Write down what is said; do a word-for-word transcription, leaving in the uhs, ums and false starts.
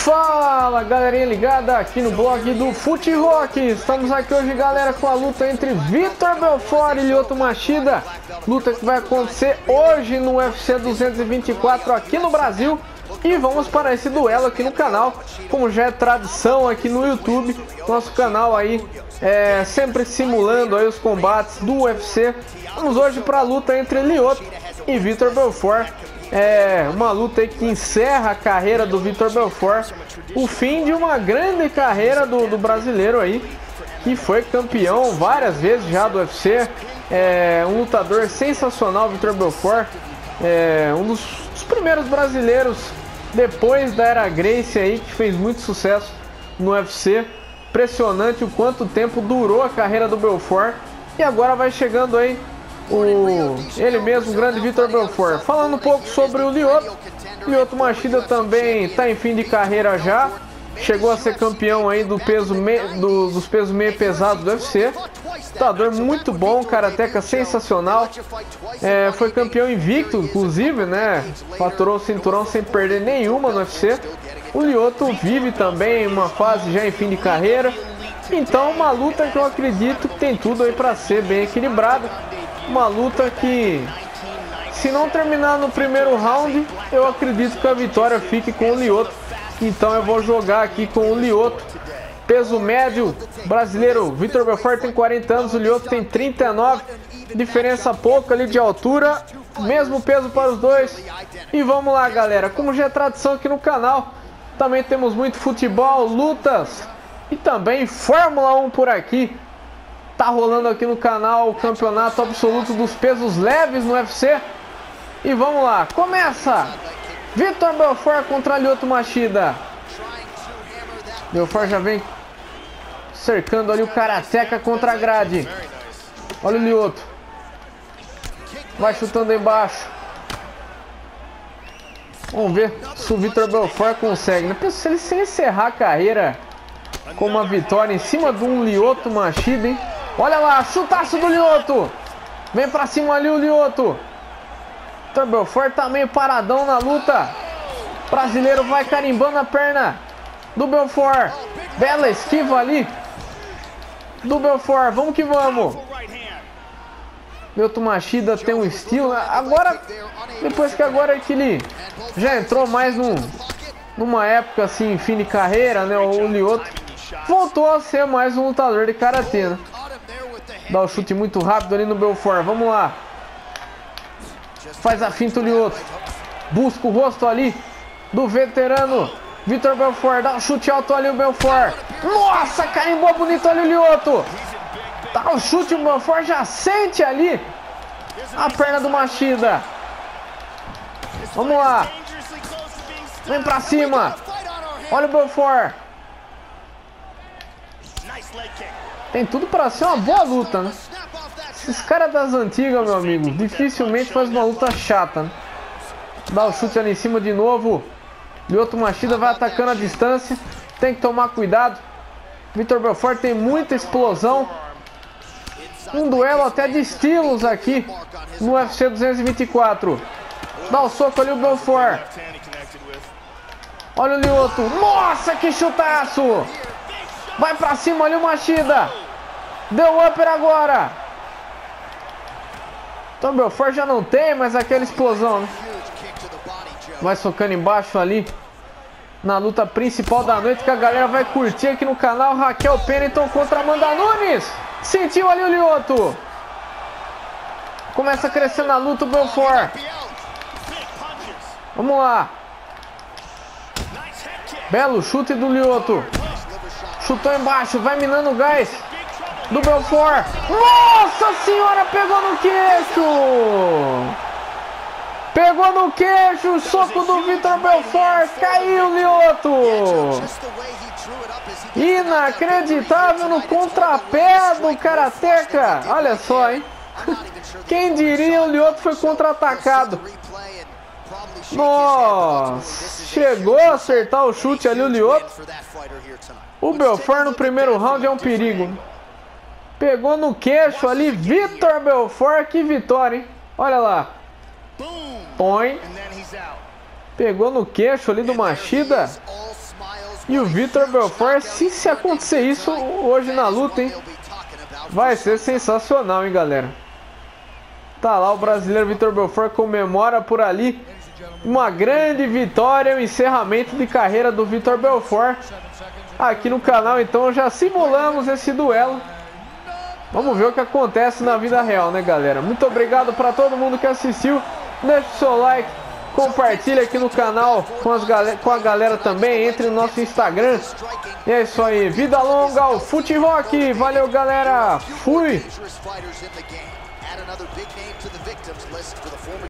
Fala galerinha ligada aqui no blog do Fute Rock. Estamos aqui hoje, galera, com a luta entre Vitor Belfort e Lyoto Machida. Luta que vai acontecer hoje no U F C duzentos e vinte e quatro aqui no Brasil. E vamos para esse duelo aqui no canal, como já é tradição aqui no YouTube. Nosso canal aí é sempre simulando aí os combates do U F C. Vamos hoje para a luta entre Lyoto e Vitor Belfort. É uma luta aí que encerra a carreira do Vitor Belfort, o fim de uma grande carreira do, do brasileiro aí, que foi campeão várias vezes já do U F C. É um lutador sensacional, Vitor Belfort, é um dos, dos primeiros brasileiros depois da era Gracie aí, que fez muito sucesso no U F C. Impressionante o quanto tempo durou a carreira do Belfort, e agora vai chegando aí o, ele mesmo, o grande Vitor Belfort. Falando um pouco sobre o Lyoto, Lyoto Machida também está em fim de carreira já. Chegou a ser campeão aí do peso me, do, dos pesos meio pesados do U F C. Lutador muito bom, karateca sensacional. É, foi campeão invicto, inclusive, né? Faturou o cinturão sem perder nenhuma no U F C. O Lyoto vive também uma fase já em fim de carreira. Então, uma luta que eu acredito que tem tudo aí para ser bem equilibrada. Uma luta que, se não terminar no primeiro round, eu acredito que a vitória fique com o Lyoto. Então eu vou jogar aqui com o Lyoto. Peso médio brasileiro, Vitor Belfort tem quarenta anos, o Lyoto tem trinta e nove. Diferença pouca ali de altura, mesmo peso para os dois. E vamos lá, galera, como já é tradição aqui no canal, também temos muito futebol, lutas e também Fórmula um por aqui. Tá rolando aqui no canal o campeonato absoluto dos pesos leves no U F C. E vamos lá, começa! Vitor Belfort contra Lyoto Machida. Belfort já vem cercando ali o karateca contra a grade. Olha o Lyoto. Vai chutando embaixo. Vamos ver se o Vitor Belfort consegue, né? Se ele, se ele encerrar a carreira com uma vitória em cima de um Lyoto Machida, hein? Olha lá, chutaço do Lyoto. Vem pra cima ali o Lyoto. Vitor Belfort tá meio paradão na luta. O brasileiro vai carimbando a perna do Belfort. Bela esquiva ali do Belfort. Vamos que vamos. Lyoto Machida tem um estilo, né? Agora, depois que agora que ele já entrou mais num, numa época assim, fim de carreira, né? O Lyoto voltou a ser mais um lutador de karatê, né? Dá o chute muito rápido ali no Belfort. Vamos lá. Faz a finta o Lyoto. Busca o rosto ali do veterano Vitor Belfort. Dá um chute alto ali o Belfort. Nossa, carimbou bonito ali o Lyoto. Dá o chute, o Belfort já sente ali a perna do Machida. Vamos lá. Vem pra cima. Olha o Belfort. Tem tudo para ser uma boa luta, né? Esses caras das antigas, meu amigo, dificilmente faz uma luta chata, né? Dá o chute ali em cima de novo. Lyoto Machida vai atacando a distância. Tem que tomar cuidado. Vitor Belfort tem muita explosão. Um duelo até de estilos aqui no U F C duzentos e vinte e quatro. Dá o soco ali o Belfort. Olha o Lyoto. Nossa, que chutaço! Vai pra cima ali o Machida. Deu upper agora. Então o Belfort já não tem mais aquela explosão, né? Vai socando embaixo ali na luta principal da noite, que a galera vai curtir aqui no canal. Raquel Pennington contra Amanda Nunes. Sentiu ali o Lyoto. Começa a crescer na luta o Belfort. Vamos lá. Belo chute do Lyoto. Chutou embaixo, vai minando o gás do Belfort. Nossa senhora, pegou no queixo. Pegou no queixo, o soco do Vitor Belfort. Caiu o Lyoto. Inacreditável no contrapé do karateca. Olha só, hein? Quem diria, o Lyoto foi contra-atacado. Nossa, chegou a acertar o chute ali o Lyoto. O Belfort no primeiro round é um perigo. Pegou no queixo ali, Vitor Belfort, que vitória, hein? Olha lá. Põe. Pegou no queixo ali do Machida. E o Vitor Belfort, se, se acontecer isso hoje na luta, hein, vai ser sensacional, hein, galera. Tá lá o brasileiro Vitor Belfort, comemora por ali uma grande vitória, o encerramento de carreira do Vitor Belfort. Aqui no canal, então, já simulamos esse duelo. Vamos ver o que acontece na vida real, né, galera? Muito obrigado para todo mundo que assistiu. Deixa o seu like, compartilha aqui no canal com, as gal com a galera também. Entre no nosso Instagram. E é isso aí. Vida longa ao Fute Rock. Valeu, galera. Fui.